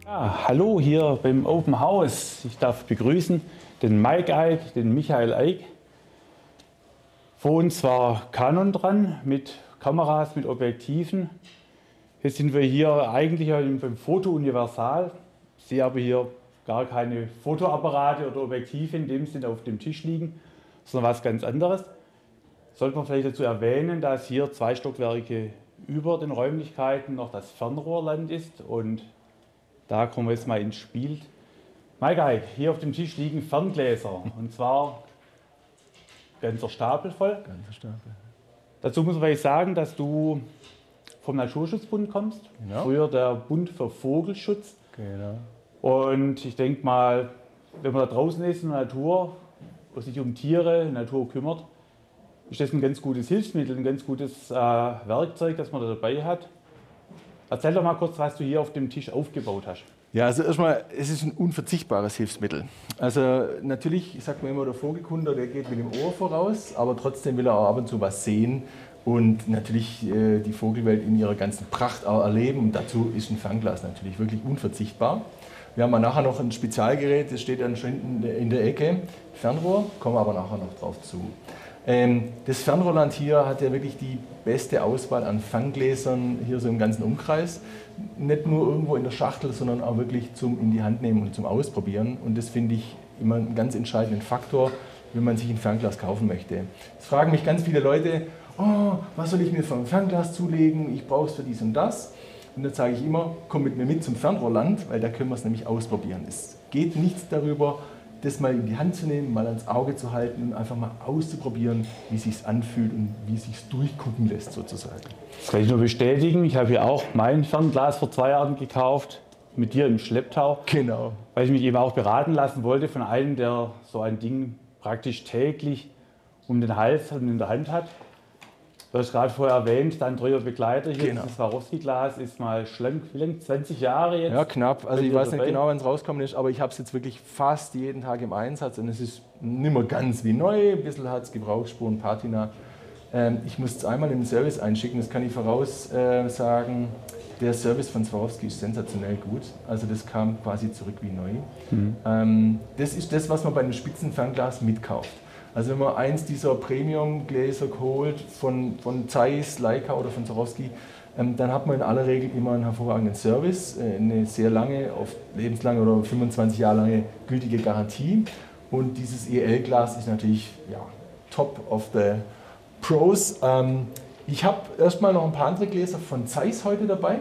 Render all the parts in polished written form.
Ja, hallo hier beim Open House. Ich darf begrüßen den Mike Eick, den Michael Eick. Vor uns war Canon dran mit Kameras, mit Objektiven. Jetzt sind wir hier eigentlich beim Foto Universal. Ich sehe aber hier gar keine Fotoapparate oder Objektive in dem Sinne auf dem Tisch liegen, sondern was ganz anderes. Sollte man vielleicht dazu erwähnen, dass hier 2 Stockwerke über den Räumlichkeiten noch das Fernrohrland ist, und da kommen wir jetzt mal ins Spiel. Mike Eick, hier auf dem Tisch liegen Ferngläser, und zwar ganzer Stapel voll. Ganzer Stapel. Dazu muss man vielleicht sagen, dass du vom Naturschutzbund kommst, Genau. Früher der Bund für Vogelschutz. Genau. Und ich denke mal, wenn man da draußen ist in der Natur und sich um Tiere, Natur kümmert, ist das ein ganz gutes Hilfsmittel, ein ganz gutes Werkzeug, das man da dabei hat. Erzähl doch mal kurz, was du hier auf dem Tisch aufgebaut hast. Ja, also erstmal, es ist ein unverzichtbares Hilfsmittel. Also natürlich, ich sag mal immer, der Vogelkunde, der geht mit dem Ohr voraus, aber trotzdem will er auch ab und zu was sehen und natürlich die Vogelwelt in ihrer ganzen Pracht auch erleben. Und dazu ist ein Fernglas natürlich wirklich unverzichtbar. Wir haben nachher noch ein Spezialgerät, das steht dann schon hinten in der Ecke, Fernrohr, kommen wir aber nachher noch drauf zu. Das Fernrohrland hier hat ja wirklich die beste Auswahl an Ferngläsern hier so im ganzen Umkreis. Nicht nur irgendwo in der Schachtel, sondern auch wirklich zum in die Hand nehmen und zum Ausprobieren. Und das finde ich immer einen ganz entscheidenden Faktor, wenn man sich ein Fernglas kaufen möchte. Es fragen mich ganz viele Leute, oh, was soll ich mir für ein Fernglas zulegen? Ich brauche es für dies und das. Und dann sage ich immer, komm mit mir mit zum Fernrohrland, weil da können wir es nämlich ausprobieren. Es geht nichts darüber, das mal in die Hand zu nehmen, mal ans Auge zu halten und einfach mal auszuprobieren, wie es sich anfühlt und wie es sich durchgucken lässt sozusagen. Das kann ich nur bestätigen. Ich habe hier auch mein Fernglas vor 2 Jahren gekauft, mit dir im Schlepptau. Genau. Weil ich mich eben auch beraten lassen wollte von einem, der so ein Ding praktisch täglich um den Hals und in der Hand hat. Du hast gerade vorher erwähnt, dein treuer Begleiter hier, Genau. dieses Swarovski-Glas, ist mal schlank, wie lange? 20 Jahre jetzt? Ja, knapp. Also ich Bei dir weiß nicht dabei? genau, wann es rauskommen ist, aber ich habe es jetzt wirklich fast jeden Tag im Einsatz und es ist nicht mehr ganz wie neu. Ein bisschen hat es Gebrauchsspuren, Patina. Ich muss es einmal in den Service einschicken, das kann ich voraus sagen. Der Service von Swarovski ist sensationell gut. Also das kam quasi zurück wie neu. Das ist das, was man bei einem Spitzenfernglas mitkauft. Also wenn man eins dieser Premium-Gläser holt von Zeiss, Leica oder von Swarovski, dann hat man in aller Regel immer einen hervorragenden Service, eine sehr lange, oft lebenslange oder 25 Jahre lange gültige Garantie. Und dieses EL-Glas ist natürlich ja, top of the pros. Ich habe erstmal noch ein paar andere Gläser von Zeiss heute dabei.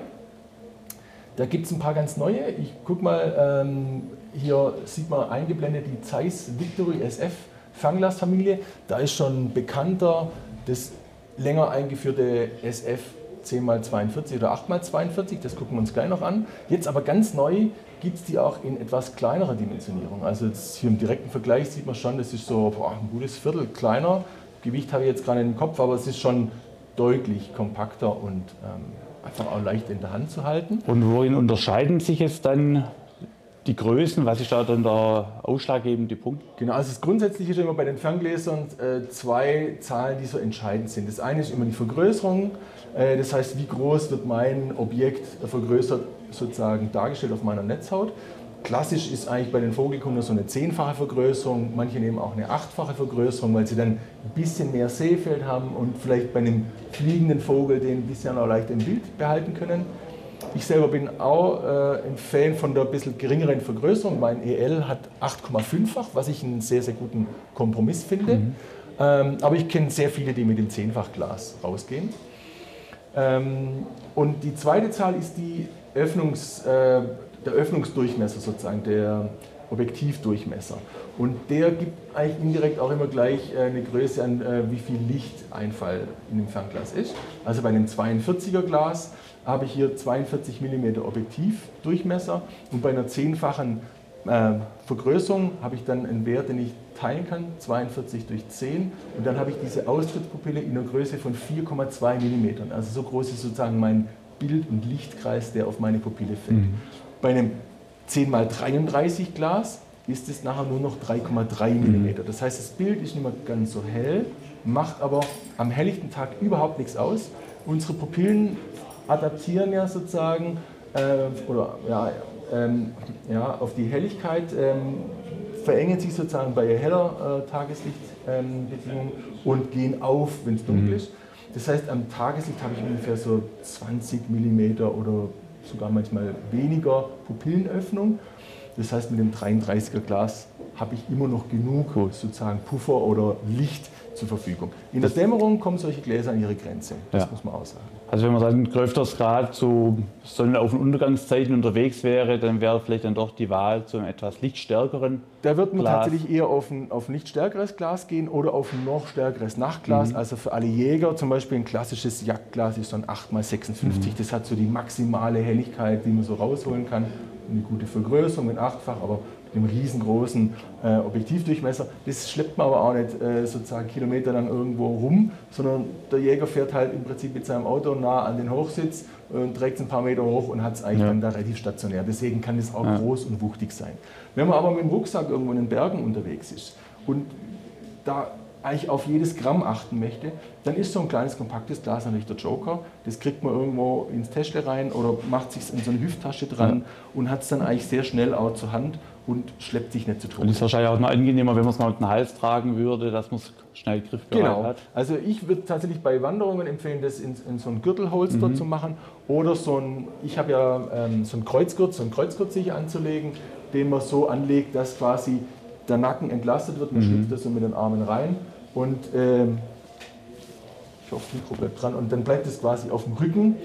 Da gibt es ein paar ganz neue. Ich guck mal, hier sieht man eingeblendet die Zeiss Victory SF Fernglasfamilie. Da ist schon bekannter das länger eingeführte SF 10x42 oder 8x42, das gucken wir uns gleich noch an. Jetzt aber ganz neu gibt es die auch in etwas kleinerer Dimensionierung. Also jetzt hier im direkten Vergleich sieht man schon, das ist so ein gutes Viertel kleiner. Gewicht habe ich jetzt gerade im Kopf, aber es ist schon deutlich kompakter und einfach auch leicht in der Hand zu halten. Und worin unterscheiden sich jetzt dann die Größen? Was ist da dann der ausschlaggebende Punkt? Genau, also das Grundsätzliche ist immer bei den Ferngläsern 2 Zahlen, die so entscheidend sind. Das eine ist immer die Vergrößerung, das heißt, wie groß wird mein Objekt vergrößert sozusagen dargestellt auf meiner Netzhaut. Klassisch ist eigentlich bei den Vogelkunden so eine 10-fache Vergrößerung, manche nehmen auch eine 8-fache Vergrößerung, weil sie dann ein bisschen mehr Sehfeld haben und vielleicht bei einem fliegenden Vogel den ein bisschen auch leicht im Bild behalten können. Ich selber bin auch ein Fan von der bisschen geringeren Vergrößerung. Mein EL hat 8,5-fach, was ich einen sehr, sehr guten Kompromiss finde. Aber ich kenne sehr viele, die mit dem 10-fach-Glas rausgehen. Und die zweite Zahl ist die der Öffnungsdurchmesser sozusagen, der Objektivdurchmesser. Und der gibt eigentlich indirekt auch immer gleich eine Größe an, wie viel Lichteinfall in dem Fernglas ist. Also bei einem 42er Glas habe ich hier 42 mm Objektivdurchmesser und bei einer 10-fachen Vergrößerung habe ich dann einen Wert, den ich teilen kann, 42 durch 10, und dann habe ich diese Austrittspupille in einer Größe von 4,2 mm. Also so groß ist sozusagen mein Bild- und Lichtkreis, der auf meine Pupille fällt. Bei einem 10x33 Glas ist es nachher nur noch 3,3 mm. Das heißt, das Bild ist nicht mehr ganz so hell, macht aber am helllichten Tag überhaupt nichts aus. Unsere Pupillen adaptieren ja sozusagen oder ja, auf die Helligkeit verengen sich sozusagen bei heller Tageslichtbedingungen und gehen auf, wenn es dunkel ist. Das heißt, am Tageslicht habe ich ungefähr so 20 mm oder sogar manchmal weniger Pupillenöffnung. Das heißt, mit dem 33er Glas habe ich immer noch genug sozusagen Puffer oder Licht zur Verfügung. In der Dämmerung kommen solche Gläser an ihre Grenze, das muss man auch sagen. Also wenn man dann öfters gerade zu Sonnenauf- und Untergangszeiten unterwegs wäre, dann wäre vielleicht dann doch die Wahl zu einem etwas lichtstärkeren Da wird man Glas. tatsächlich eher auf ein lichtstärkeres Glas gehen oder auf ein noch stärkeres Nachtglas. Also für alle Jäger zum Beispiel ein klassisches Jagdglas ist so ein 8x56. Das hat so die maximale Helligkeit, die man so rausholen kann. Eine gute Vergrößerung mit 8-fach, aber mit einem riesengroßen Objektivdurchmesser. Das schleppt man aber auch nicht sozusagen kilometerlang irgendwo rum, sondern der Jäger fährt halt im Prinzip mit seinem Auto nah an den Hochsitz und trägt es ein paar Meter hoch und hat es eigentlich dann da relativ stationär. Deswegen kann das auch groß und wuchtig sein. Wenn man aber mit dem Rucksack irgendwo in den Bergen unterwegs ist und da eigentlich auf jedes Gramm achten möchte, dann ist so ein kleines kompaktes Glas natürlich der Joker. Das kriegt man irgendwo ins Täschle rein oder macht sich in so eine Hüfttasche dran und hat es dann eigentlich sehr schnell auch zur Hand und schleppt sich nicht zu Tode. Und ist wahrscheinlich auch noch angenehmer, wenn man es mal mit dem Hals tragen würde, dass man es schnell griffbereit hat. Also ich würde tatsächlich bei Wanderungen empfehlen, das in so ein Gürtelholster zu machen oder ich habe ja so ein Kreuzgurt sich anzulegen, den man so anlegt, dass quasi der Nacken entlastet wird, man schlüpft das so mit den Armen rein und ich hoffe, das Mikro bleibt dran und dann bleibt es quasi auf dem Rücken,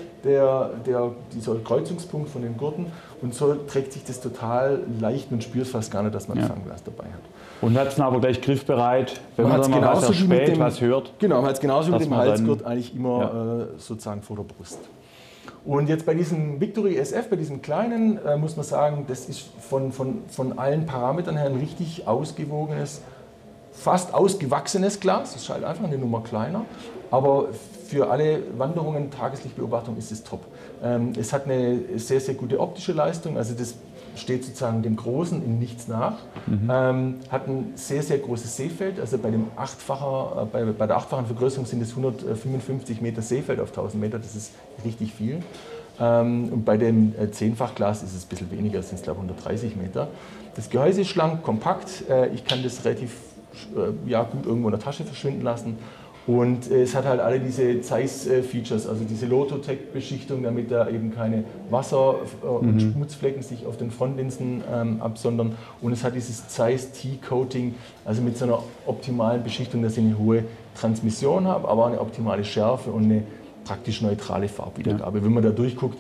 dieser Kreuzungspunkt von den Gurten und so trägt sich das total leicht und spürt fast gar nicht, dass man ein Fernglas dabei hat. Und hat es dann aber gleich griffbereit, wenn man dann mal was hört. Genau, man hat es genauso mit dem Halsgurt eigentlich immer sozusagen vor der Brust. Und jetzt bei diesem Victory SF, bei diesem kleinen, muss man sagen, das ist von allen Parametern her ein richtig ausgewogenes, fast ausgewachsenes Glas. Das ist halt einfach eine Nummer kleiner, aber für alle Wanderungen, Tageslichtbeobachtung ist es top. Es hat eine sehr, sehr gute optische Leistung, also das steht sozusagen dem Großen in nichts nach. Hat ein sehr, sehr großes Sehfeld, also bei der achtfachen Vergrößerung sind es 155 Meter Sehfeld auf 1000 Meter, das ist richtig viel. Und bei dem 10-fach-Glas ist es ein bisschen weniger, es sind glaube ich 130 Meter. Das Gehäuse ist schlank, kompakt, ich kann das relativ gut irgendwo in der Tasche verschwinden lassen. Und es hat halt alle diese Zeiss-Features, also diese Lototec-Beschichtung, damit da eben keine Wasser- und Schmutzflecken sich auf den Frontlinsen absondern. Und es hat dieses Zeiss-T-Coating, also mit so einer optimalen Beschichtung, dass ich eine hohe Transmission habe, aber auch eine optimale Schärfe und eine praktisch neutrale Farbwiedergabe. Wenn man da durchguckt,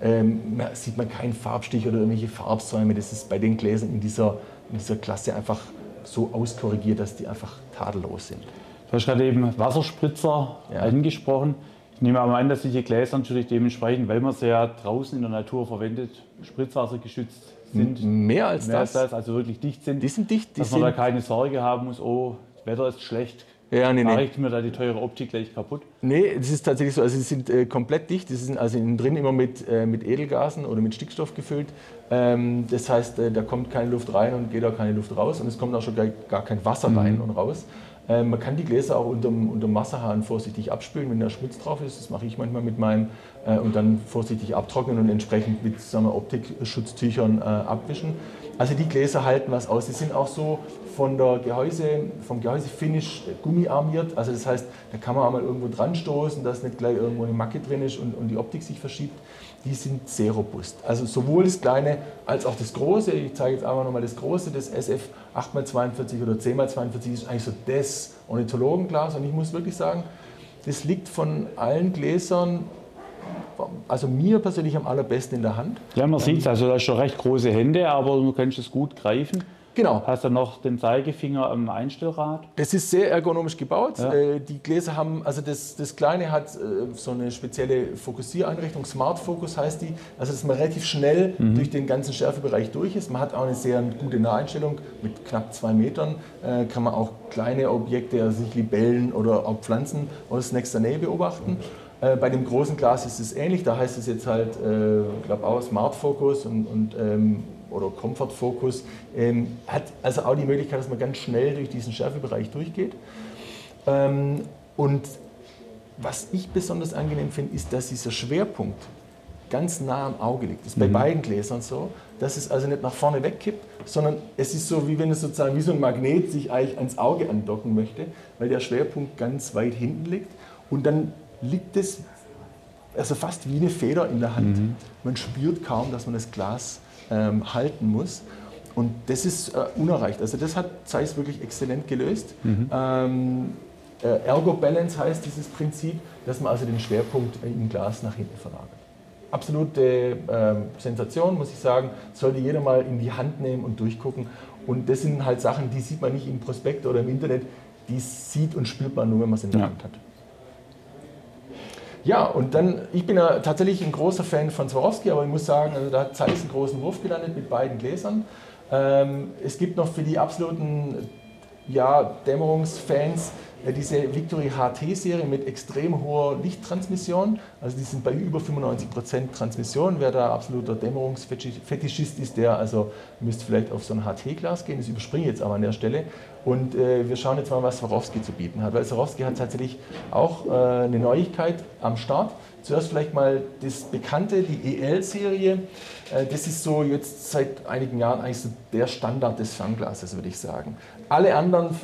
sieht man keinen Farbstich oder irgendwelche Farbsäume. Das ist bei den Gläsern in dieser Klasse einfach so auskorrigiert, dass die einfach tadellos sind. Du hast gerade eben Wasserspritzer angesprochen. Ich nehme aber an, dass diese Gläser natürlich dementsprechend, weil man sie ja draußen in der Natur verwendet, spritzwassergeschützt sind. Mehr als das. Also wirklich dicht sind. Die sind dicht. Dass man da keine Sorge haben muss, oh, das Wetter ist schlecht. Mache ich mir da die teure Optik gleich kaputt? Nee, das ist tatsächlich so. Also sie sind komplett dicht. Sie sind also innen drin immer mit Edelgasen oder mit Stickstoff gefüllt. Das heißt, da kommt keine Luft rein und geht auch keine Luft raus. Und es kommt auch schon gar kein Wasser rein und raus. Man kann die Gläser auch unterm Wasserhahn vorsichtig abspülen, wenn da Schmutz drauf ist. Das mache ich manchmal mit meinem. Und dann vorsichtig abtrocknen und entsprechend mit Optikschutztüchern abwischen. Also die Gläser halten was aus. Sie sind auch so vom Gehäusefinish gummiarmiert. Also das heißt, da kann man auch mal irgendwo dran stoßen, dass nicht gleich irgendwo eine Macke drin ist und die Optik sich verschiebt. Die sind sehr robust. Also sowohl das kleine als auch das große. Ich zeige jetzt einfach nochmal das große, das SF 8x42 oder 10x42 ist eigentlich so das Ornithologenglas. Und ich muss wirklich sagen, das liegt von allen Gläsern, also mir persönlich am allerbesten in der Hand. Ja, man sieht es, also da hast schon recht große Hände, aber du kannst es gut greifen. Genau. Hast du noch den Zeigefinger am Einstellrad? Das ist sehr ergonomisch gebaut. Ja. Die Gläser haben, also das kleine hat so eine spezielle Fokussiereinrichtung, Smart Focus heißt die, also dass man relativ schnell durch den ganzen Schärfebereich durch ist. Man hat auch eine sehr gute Naheinstellung mit knapp 2 Metern, kann man auch kleine Objekte, also sich Libellen oder auch Pflanzen aus nächster Nähe beobachten. Bei dem großen Glas ist es ähnlich, da heißt es jetzt halt, ich glaube auch Smart Focus oder Comfort Focus, hat also auch die Möglichkeit, dass man ganz schnell durch diesen Schärfebereich durchgeht. Und was ich besonders angenehm finde, ist, dass dieser Schwerpunkt ganz nah am Auge liegt. Das ist bei beiden Gläsern so, dass es also nicht nach vorne wegkippt, sondern es ist so, wie wenn es sozusagen wie so ein Magnet sich eigentlich ans Auge andocken möchte, weil der Schwerpunkt ganz weit hinten liegt. Und dann liegt es also fast wie eine Feder in der Hand. Man spürt kaum, dass man das Glas halten muss. Und das ist unerreicht. Also das hat Zeiss wirklich exzellent gelöst. Ergo Balance heißt dieses Prinzip, dass man also den Schwerpunkt im Glas nach hinten verlagert. Absolute Sensation, muss ich sagen. Sollte jeder mal in die Hand nehmen und durchgucken. Und das sind halt Sachen, die sieht man nicht im Prospekt oder im Internet. Die sieht und spürt man nur, wenn man es in der Hand hat. Ja, und dann, ich bin ja tatsächlich ein großer Fan von Swarovski, aber ich muss sagen, also da hat Zeiss einen großen Wurf gelandet mit beiden Gläsern. Es gibt noch für die absoluten Dämmerungsfans diese Victory HT-Serie mit extrem hoher Lichttransmission. Also die sind bei über 95% Transmission. Wer da absoluter Dämmerungsfetischist ist, der müsste vielleicht auf so ein HT-Glas gehen. Das überspringe ich jetzt aber an der Stelle. Und wir schauen jetzt mal, was Swarovski zu bieten hat. Weil Swarovski hat tatsächlich auch eine Neuigkeit am Start. Zuerst vielleicht mal das Bekannte, die EL-Serie. Das ist so jetzt seit einigen Jahren eigentlich so der Standard des Fernglases, würde ich sagen. Alle anderen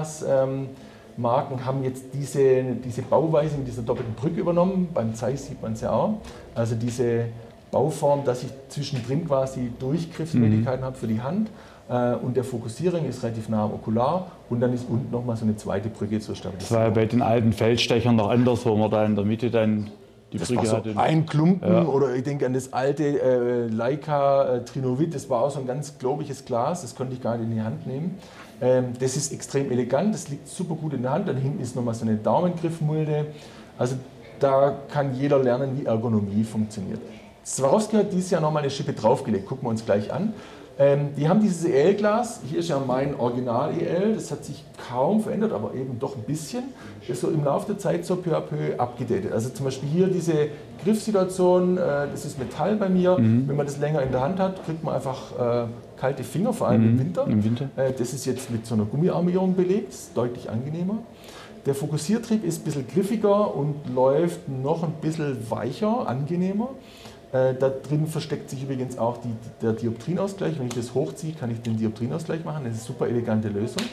Fernglas-Marken haben jetzt diese Bauweise mit dieser doppelten Brücke übernommen. Beim Zeiss sieht man es ja auch. Also diese Bauform, dass ich zwischendrin quasi Durchgriffsmöglichkeiten habe für die Hand. Und der Fokussierung ist relativ nah am Okular und dann ist unten nochmal so eine zweite Brücke zur Stabilisierung. Das war ja bei den alten Feldstechern noch anders, wo man da in der Mitte dann die das Brücke war so hatte. ein Klumpen oder ich denke an das alte Leica Trinovit, das war auch so ein ganz globiges Glas, das konnte ich gar nicht in die Hand nehmen. Das ist extrem elegant, das liegt super gut in der Hand, dann hinten ist nochmal so eine Daumengriffmulde. Also da kann jeder lernen, wie Ergonomie funktioniert. Swarovski hat dieses Jahr nochmal eine Schippe draufgelegt, gucken wir uns gleich an. Die haben dieses EL-Glas, hier ist ja mein Original-EL, das hat sich kaum verändert, aber eben doch ein bisschen. Das ist so im Laufe der Zeit so peu à peu abgedatet. Also zum Beispiel hier diese Griffsituation, das ist Metall bei mir. Wenn man das länger in der Hand hat, kriegt man einfach kalte Finger, vor allem im Winter. Das ist jetzt mit so einer Gummiarmierung belegt, das ist deutlich angenehmer. Der Fokussiertrieb ist ein bisschen griffiger und läuft noch ein bisschen weicher, angenehmer. Da drin versteckt sich übrigens auch der Dioptrienausgleich. Wenn ich das hochziehe, kann ich den Dioptrienausgleich machen. Das ist eine super elegante Lösung.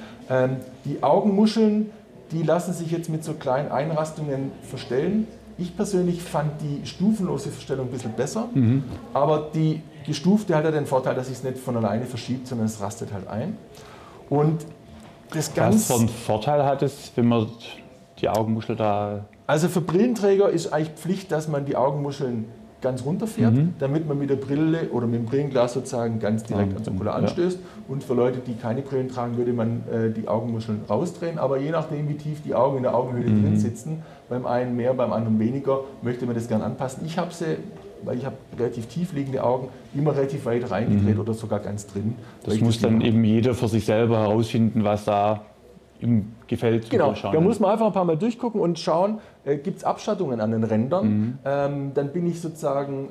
Die Augenmuscheln, die lassen sich jetzt mit so kleinen Einrastungen verstellen. Ich persönlich fand die stufenlose Verstellung ein bisschen besser, aber die gestufte hat ja den Vorteil, dass es nicht von alleine verschiebt, sondern es rastet halt ein. Und das Ganze, was für einen Vorteil hat es, wenn man die Augenmuschel da... Also für Brillenträger ist eigentlich Pflicht, dass man die Augenmuscheln ganz runterfährt, damit man mit der Brille oder mit dem Brillenglas sozusagen ganz direkt ans Okular anstößt. Und für Leute, die keine Brillen tragen, würde man die Augenmuscheln rausdrehen. Aber je nachdem, wie tief die Augen in der Augenhöhle drin sitzen, beim einen mehr, beim anderen weniger, möchte man das gerne anpassen. Ich habe sie, weil ich habe relativ tief liegende Augen, immer relativ weit reingedreht oder sogar ganz drin. Das muss dann eben jeder für sich selber herausfinden, was da ihm gefällt. Genau, da muss man einfach ein paar Mal durchgucken und schauen, gibt es Abschattungen an den Rändern. Dann bin ich sozusagen,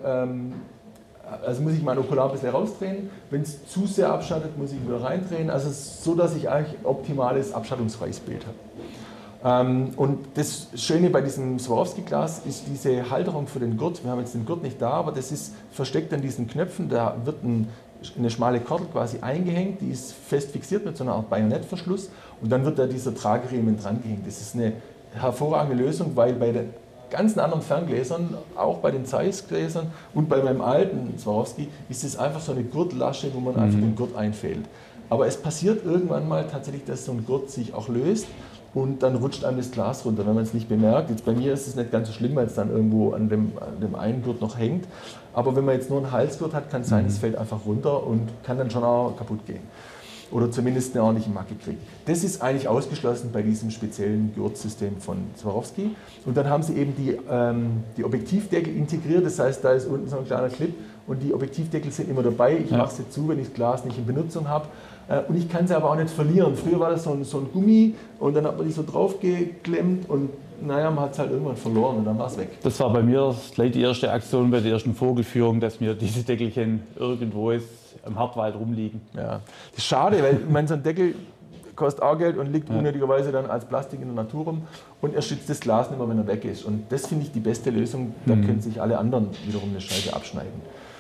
also muss ich mein Okular ein bisschen rausdrehen. Wenn es zu sehr abschattet, muss ich wieder reindrehen. Also so, dass ich eigentlich optimales, abschattungsfreies Bild habe. Und das Schöne bei diesem Swarovski-Glas ist diese Halterung für den Gurt. Wir haben jetzt den Gurt nicht da, aber das ist versteckt an diesen Knöpfen. Da wird eine schmale Kordel quasi eingehängt, die ist fest fixiert mit so einer Art Bajonettverschluss und dann wird da dieser Trageriemen dran gehängt. Das ist eine hervorragende Lösung, weil bei den ganzen anderen Ferngläsern, auch bei den Zeiss-Gläsern und bei meinem alten Swarovski, ist es einfach so eine Gurtlasche, wo man einfach den Gurt einfädelt. Aber es passiert irgendwann mal tatsächlich, dass so ein Gurt sich auch löst und dann rutscht einem das Glas runter, wenn man es nicht bemerkt. Jetzt bei mir ist es nicht ganz so schlimm, weil es dann irgendwo an dem einen Gurt noch hängt. Aber wenn man jetzt nur einen Halsgurt hat, kann es sein, es fällt einfach runter und kann dann schon auch kaputt gehen. Oder zumindest eine ordentliche Macke kriegen. Das ist eigentlich ausgeschlossen bei diesem speziellen Gurtsystem von Swarovski. Und dann haben sie eben die Objektivdeckel integriert, das heißt, da ist unten so ein kleiner Clip und die Objektivdeckel sind immer dabei. Ich mache sie zu, wenn ich das Glas nicht in Benutzung habe. Und ich kann sie aber auch nicht verlieren. Früher war das so ein Gummi und dann hat man die so drauf geklemmt und naja, man hat es halt irgendwann verloren und dann war es weg. Das war bei mir gleich die erste Aktion bei der ersten Vogelführung, dass mir diese Deckelchen irgendwo im Hartwald rumliegen. Ja, das ist schade, weil so ein Deckel kostet auch Geld und liegt unnötigerweise dann als Plastik in der Natur rum und er schützt das Glas nicht mehr, wenn er weg ist. Und das finde ich die beste Lösung, da können sich alle anderen wiederum eine Scheibe abschneiden.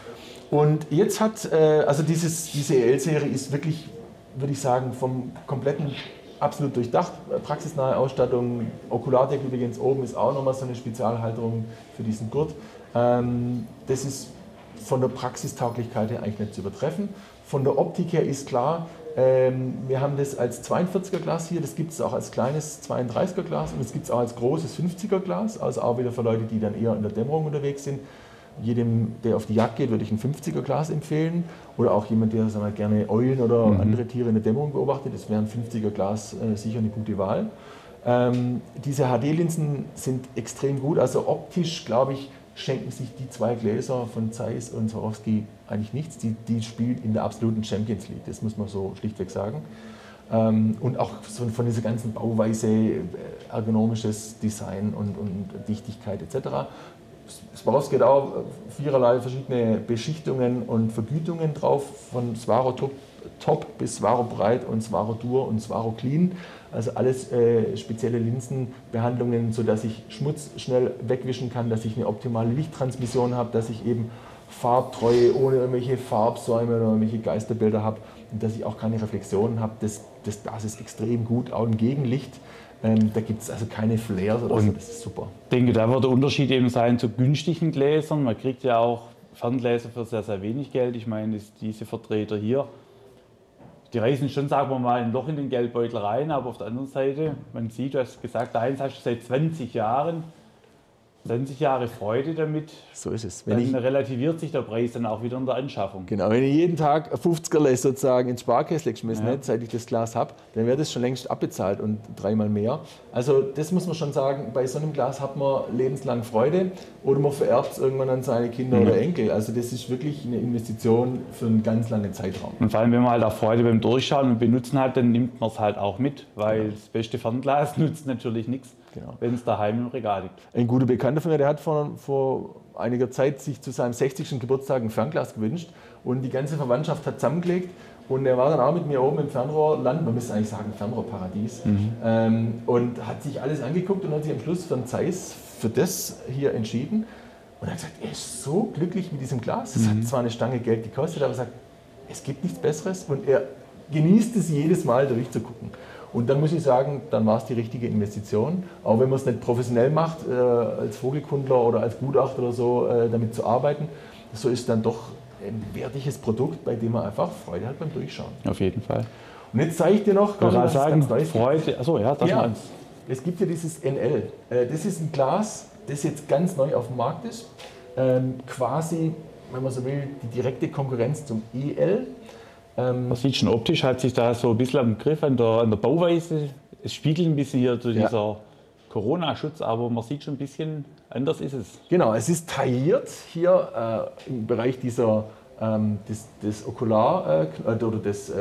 Und jetzt hat, also diese EL-Serie ist wirklich, würde ich sagen, vom kompletten absolut durchdacht, praxisnahe Ausstattung, Okulardeckel übrigens oben ist auch nochmal so eine Spezialhalterung für diesen Gurt. Das ist von der Praxistauglichkeit her eigentlich nicht zu übertreffen. Von der Optik her ist klar, wir haben das als 42er Glas hier, das gibt es auch als kleines 32er Glas und es gibt es auch als großes 50er Glas, also auch wieder für Leute, die dann eher in der Dämmerung unterwegs sind. Jedem, der auf die Jagd geht, würde ich ein 50er Glas empfehlen. Oder auch jemand, der sagen wir, gerne Eulen oder andere Tiere in der Dämmerung beobachtet, das wäre ein 50er Glas sicher eine gute Wahl. Diese HD-Linsen sind extrem gut, also optisch, glaube ich, schenken sich die zwei Gläser von Zeiss und Swarovski eigentlich nichts. Die spielen in der absoluten Champions League, das muss man so schlichtweg sagen. Und auch so von dieser ganzen Bauweise, ergonomisches Design und Dichtigkeit etc. Swarovski hat auch viererlei verschiedene Beschichtungen und Vergütungen drauf, von Swaro Top bis Swaro Breit und Swaro Dur und Swaro Clean. Also alles spezielle Linsenbehandlungen, sodass ich Schmutz schnell wegwischen kann, dass ich eine optimale Lichttransmission habe, dass ich eben Farbtreue ohne irgendwelche Farbsäume oder irgendwelche Geisterbilder habe und dass ich auch keine Reflexionen habe. Das ist extrem gut, auch im Gegenlicht. Da gibt es also keine Flares oder so, das ist super. Ich denke, da wird der Unterschied eben sein zu günstigen Gläsern. Man kriegt ja auch Ferngläser für sehr, sehr wenig Geld. Ich meine, diese Vertreter hier, die reißen schon, sagen wir mal, ein Loch in den Geldbeutel rein, aber auf der anderen Seite, man sieht, du hast gesagt, eins hast du seit 20 Jahren. 20 Jahre Freude damit, so ist es. Dann relativiert sich der Preis dann auch wieder in der Anschaffung. Genau, wenn ich jeden Tag 50er sozusagen ins Sparkästchen geschmissen hätte, seit ich das Glas habe, dann wäre das schon längst abbezahlt und dreimal mehr. Also das muss man schon sagen, bei so einem Glas hat man lebenslang Freude oder man vererbt es irgendwann an seine Kinder oder Enkel. Also das ist wirklich eine Investition für einen ganz langen Zeitraum. Und vor allem, wenn man halt auch Freude beim Durchschauen und Benutzen hat, dann nimmt man es halt auch mit, weil das beste Fernglas nutzt natürlich nichts. Genau. Wenn es daheim im Regal liegt. Ein guter Bekannter von mir, der hat vor einiger Zeit sich zu seinem 60. Geburtstag ein Fernglas gewünscht und die ganze Verwandtschaft hat zusammengelegt und er war dann auch mit mir oben im Fernrohrland, man müsste eigentlich sagen Fernrohrparadies, und hat sich alles angeguckt und hat sich am Schluss für einen Zeiss für das hier entschieden und er hat gesagt, er ist so glücklich mit diesem Glas, es hat zwar eine Stange Geld gekostet, aber er sagt, es gibt nichts Besseres und er genießt es jedes Mal durchzugucken. Und dann muss ich sagen, dann war es die richtige Investition. Auch wenn man es nicht professionell macht, als Vogelkundler oder als Gutachter oder so, damit zu arbeiten, so ist dann doch ein wertiges Produkt, bei dem man einfach Freude hat beim Durchschauen. Auf jeden Fall. Und jetzt zeige ich dir noch, was ganz Neues. Freude. Achso, ja, das ja, es gibt ja dieses NL. Das ist ein Glas, das jetzt ganz neu auf dem Markt ist. Quasi, wenn man so will, die direkte Konkurrenz zum EL. Man sieht schon optisch, hat sich da so ein bisschen am Griff an der Bauweise. Es spiegelt ein bisschen hier zu dieser Corona-Schutz, aber man sieht schon ein bisschen, anders ist es. Genau, es ist tailliert hier im Bereich dieser, des Okular- oder des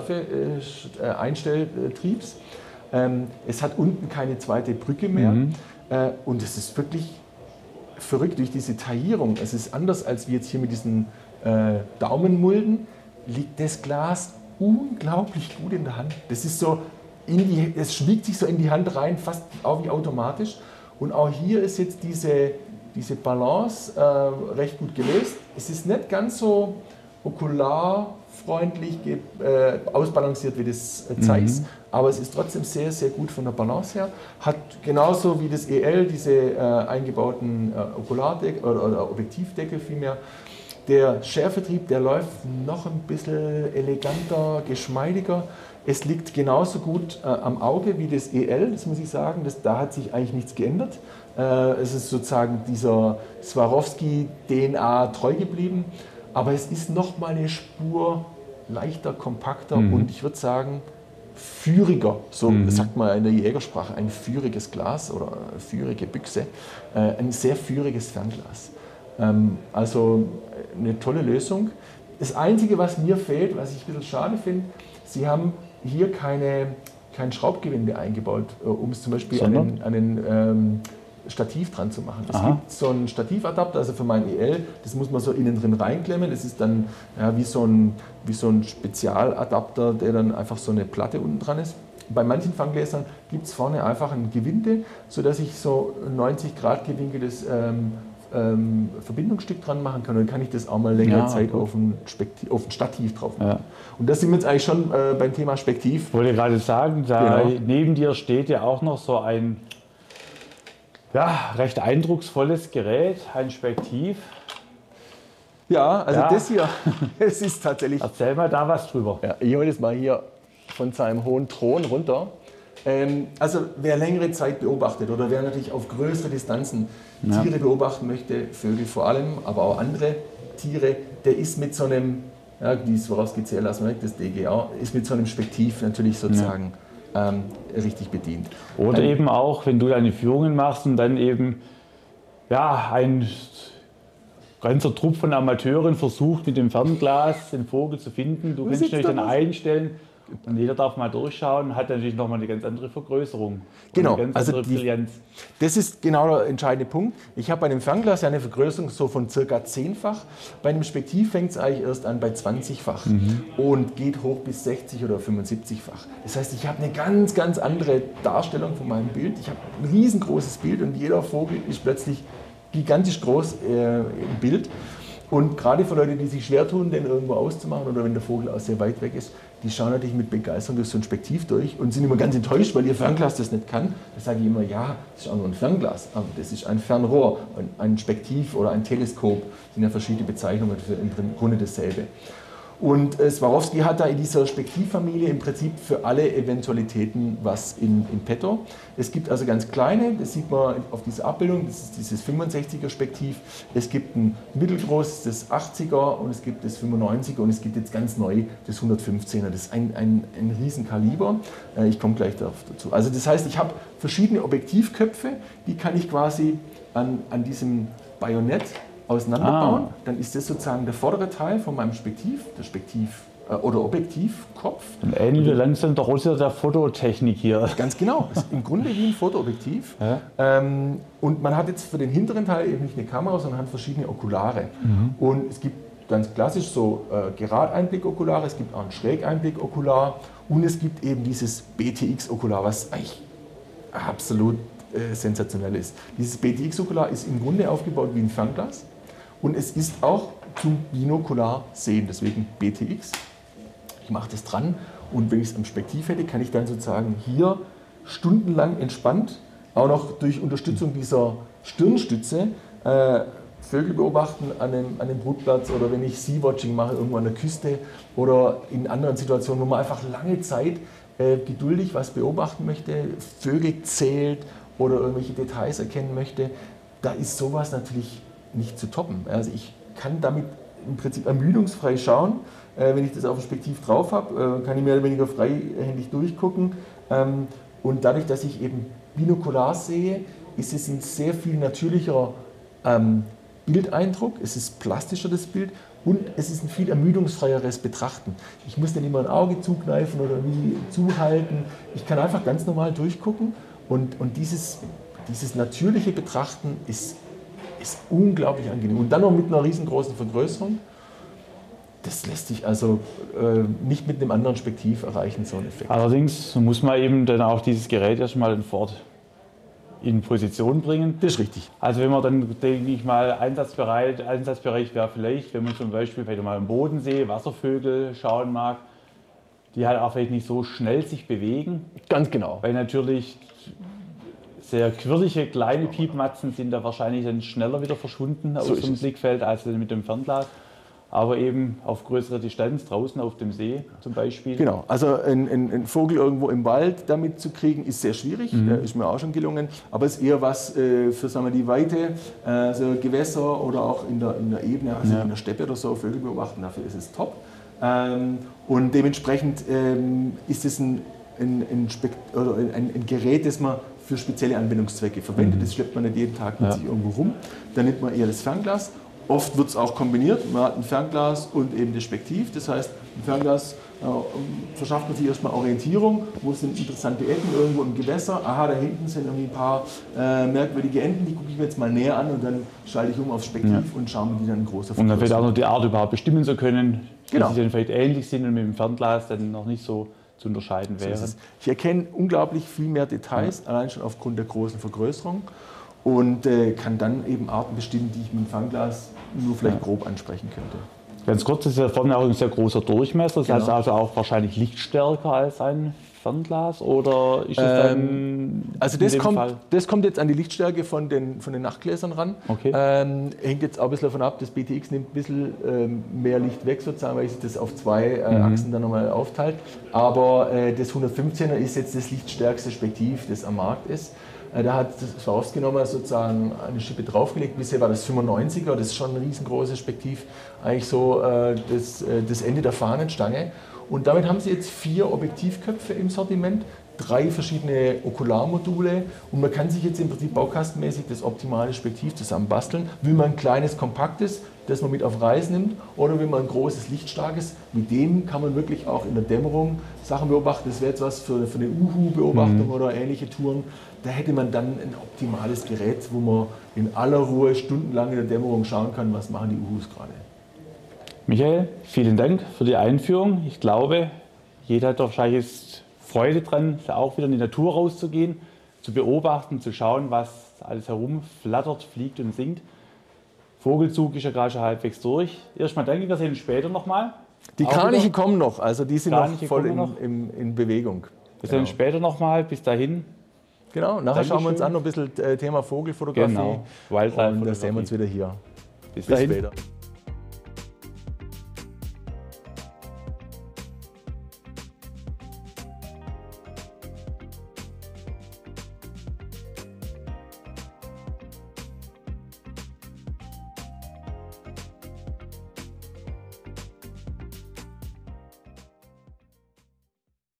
Schärfe-Einstelltriebs. Es hat unten keine zweite Brücke mehr und es ist wirklich verrückt durch diese Taillierung. Es ist anders als wie jetzt hier mit diesen Daumenmulden. Liegt das Glas unglaublich gut in der Hand. Das ist so, es schmiegt sich so in die Hand rein, fast auch wie automatisch. Und auch hier ist jetzt diese Balance recht gut gelöst. Es ist nicht ganz so okularfreundlich ausbalanciert wie das Zeiss, aber es ist trotzdem sehr, sehr gut von der Balance her. Hat genauso wie das EL diese eingebauten Okulardeckel oder Objektivdeckel vielmehr. Der Schärfetrieb, der läuft noch ein bisschen eleganter, geschmeidiger. Es liegt genauso gut am Auge wie das EL, das muss ich sagen. Da hat sich eigentlich nichts geändert. Es ist sozusagen dieser Swarovski-DNA treu geblieben. Aber es ist noch mal eine Spur leichter, kompakter und ich würde sagen führiger. So sagt man in der Jägersprache, ein führiges Glas oder führige Büchse. Ein sehr führiges Fernglas. Also eine tolle Lösung. Das Einzige, was mir fehlt, was ich ein bisschen schade finde, Sie haben hier kein Schraubgewinde eingebaut, um es zum Beispiel an den Stativ dran zu machen. Es gibt so einen Stativadapter, also für mein EL, das muss man so innen drin reinklemmen. Das ist dann wie so ein Spezialadapter, der dann einfach so eine Platte unten dran ist. Bei manchen Fanggläsern gibt es vorne einfach ein Gewinde, sodass ich so 90 Grad gewinkeltes Verbindungsstück dran machen kann. Und dann kann ich das auch mal längere Zeit auf ein Stativ drauf machen. Ja. Und das sind wir jetzt eigentlich schon beim Thema Spektiv. Ich wollte gerade sagen, neben dir steht ja auch noch so ein recht eindrucksvolles Gerät, ein Spektiv. Ja, also das hier, es ist tatsächlich... Erzähl mal da was drüber. Ja, ich hole das mal hier von seinem hohen Thron runter. Also wer längere Zeit beobachtet oder wer natürlich auf größere Distanzen Tiere beobachten möchte, Vögel vor allem, aber auch andere Tiere, der ist mit so einem, die ist vorausgezählt, lassen wir weg, das DGA, ist mit so einem Spektiv natürlich sozusagen richtig bedient. Oder eben auch, wenn du deine Führungen machst und dann eben ein ganzer Trupp von Amateuren versucht mit dem Fernglas den Vogel zu finden. Du kannst dich dann einstellen und jeder darf mal durchschauen, hat natürlich nochmal eine ganz andere Vergrößerung. Genau, eine ganz andere Brillanz. Das ist genau der entscheidende Punkt. Ich habe bei einem Fernglas eine Vergrößerung so von ca. 10-fach. Bei einem Spektiv fängt es eigentlich erst an bei 20-fach und geht hoch bis 60 oder 75-fach. Das heißt, ich habe eine ganz, ganz andere Darstellung von meinem Bild. Ich habe ein riesengroßes Bild und jeder Vogel ist plötzlich gigantisch groß im Bild. Und gerade für Leute, die sich schwer tun, den irgendwo auszumachen oder wenn der Vogel auch sehr weit weg ist, die schauen natürlich mit Begeisterung durch so ein Spektiv durch und sind immer ganz enttäuscht, weil ihr Fernglas das nicht kann. Da sage ich immer, ja, das ist auch nur ein Fernglas, aber das ist ein Fernrohr. Und ein Spektiv oder ein Teleskop sind ja verschiedene Bezeichnungen für im Grunde dasselbe. Und Swarovski hat da in dieser Spektivfamilie im Prinzip für alle Eventualitäten was in petto. Es gibt also ganz kleine, das sieht man auf dieser Abbildung, das ist dieses 65er Spektiv. Es gibt ein mittelgroßes, das 80er und es gibt das 95er und es gibt jetzt ganz neu das 115er. Das ist ein Riesenkaliber. Ich komme gleich dazu. Also das heißt, ich habe verschiedene Objektivköpfe, die kann ich quasi an diesem Bajonett auseinanderbauen, dann ist das sozusagen der vordere Teil von meinem Spektiv, der Spektiv oder Objektivkopf. Dann ähnlich langsam der Russe der Fototechnik hier. Ganz genau, das ist im Grunde wie ein Fotoobjektiv. Ja. Und man hat jetzt für den hinteren Teil eben nicht eine Kamera, sondern hat verschiedene Okulare. Und es gibt ganz klassisch so Geradeinblick-Okulare, es gibt auch ein Schrägeinblick-Okular und es gibt eben dieses BTX-Okular, was eigentlich absolut sensationell ist. Dieses BTX-Okular ist im Grunde aufgebaut wie ein Fernglas und es ist auch zum binokular sehen, deswegen BTX. Ich mache das dran und wenn ich es am Spektiv hätte, kann ich dann sozusagen hier stundenlang entspannt, auch noch durch Unterstützung dieser Stirnstütze, Vögel beobachten an einem Brutplatz oder wenn ich Sea-Watching mache, irgendwo an der Küste oder in anderen Situationen, wo man einfach lange Zeit geduldig was beobachten möchte, Vögel zählt oder irgendwelche Details erkennen möchte, da ist sowas natürlich nicht zu toppen. Also ich kann damit im Prinzip ermüdungsfrei schauen. Wenn ich das auf dem Spektiv drauf habe, kann ich mehr oder weniger freihändig durchgucken. Und dadurch, dass ich eben binokular sehe, ist es ein sehr viel natürlicher Bildeindruck. Es ist plastischer, das Bild. Und es ist ein viel ermüdungsfreieres Betrachten. Ich muss nicht immer ein Auge zukneifen oder wie zuhalten. Ich kann einfach ganz normal durchgucken. Und dieses natürliche Betrachten ist unglaublich angenehm. Und dann noch mit einer riesengroßen Vergrößerung. Das lässt sich also nicht mit einem anderen Spektiv erreichen, so einen Effekt. Allerdings muss man eben dann auch dieses Gerät erstmal sofort in Position bringen. Das ist richtig. Also wenn man dann, denke ich mal, Einsatzbereich wäre vielleicht, wenn man zum Beispiel mal am Bodensee Wasservögel schauen mag, die halt auch vielleicht nicht so schnell sich bewegen. Ganz genau. Weil natürlich sehr quirlige kleine Piepmatzen sind da wahrscheinlich dann schneller wieder verschwunden aus dem Blickfeld als mit dem Fernglas. Aber eben auf größere Distanz, draußen auf dem See zum Beispiel. Genau, also ein Vogel irgendwo im Wald damit zu kriegen, ist sehr schwierig, ist mir auch schon gelungen. Aber es ist eher was für sagen wir, die Weite, also Gewässer oder auch in der Ebene, also in der Steppe oder so, Vögel beobachten, dafür ist es top. Und dementsprechend ist es ein Gerät, das man für spezielle Anwendungszwecke verwendet. Das schleppt man nicht jeden Tag mit sich irgendwo rum. Dann nimmt man eher das Fernglas. Oft wird es auch kombiniert. Man hat ein Fernglas und eben das Spektiv. Das heißt, ein Fernglas verschafft man sich erstmal Orientierung. Wo sind interessante Ecken irgendwo im Gewässer? Aha, da hinten sind irgendwie ein paar merkwürdige Enten, die gucke ich mir jetzt mal näher an und dann schalte ich um aufs Spektiv und schaue mir die dann in großer Und dann vielleicht auch noch die Art überhaupt bestimmen zu können, genau, die dann vielleicht ähnlich sind und mit dem Fernglas dann noch nicht so zu unterscheiden wären. So ich erkenne unglaublich viel mehr Details, allein schon aufgrund der großen Vergrößerung. Und kann dann eben Arten bestimmen, die ich mit dem Fernglas nur vielleicht grob ansprechen könnte. Ganz kurz, das ist ja vorne auch ein sehr großer Durchmesser, das heißt also auch wahrscheinlich lichtstärker als ein Fernglas, oder ist das dann also das kommt jetzt an die Lichtstärke von den Nachtgläsern ran. Okay. Hängt jetzt auch ein bisschen davon ab, das BTX nimmt ein bisschen mehr Licht weg sozusagen, weil sich das auf zwei Achsen dann nochmal aufteilt. Aber das 115er ist jetzt das lichtstärkste Spektiv, das am Markt ist. Da hat Swarovski nochmal sozusagen eine Schippe draufgelegt. Bisher war das 95er, das ist schon ein riesengroßes Spektiv, eigentlich so das Ende der Fahnenstange. Und damit haben sie jetzt 4 Objektivköpfe im Sortiment, 3 verschiedene Okularmodule und man kann sich jetzt im Prinzip baukastenmäßig das optimale Spektiv zusammenbasteln. Will man ein kleines, kompaktes, das man mit auf Reisen nimmt, oder will man ein großes, lichtstarkes, mit dem kann man wirklich auch in der Dämmerung Sachen beobachten. Das wäre jetzt was für eine Uhu-Beobachtung oder ähnliche Touren. Da hätte man dann ein optimales Gerät, wo man in aller Ruhe stundenlang in der Dämmerung schauen kann, was machen die Uhus gerade. Michael, vielen Dank für die Einführung. Ich glaube, jeder hat wahrscheinlich jetzt Freude dran, auch wieder in die Natur rauszugehen, zu beobachten, zu schauen, was alles herumflattert, fliegt und singt. Vogelzug ist ja gerade schon halbwegs durch. Erstmal danke, wir sehen uns später nochmal. Die Kraniche kommen noch, also die sind Kraniche noch voll noch. in Bewegung. Wir sehen uns später nochmal. Bis dahin. Genau, nachher schauen wir uns an, noch ein bisschen Thema Vogelfotografie. Genau, Wildlife. Und dann sehen wir uns wieder hier. Bis dahin. Später.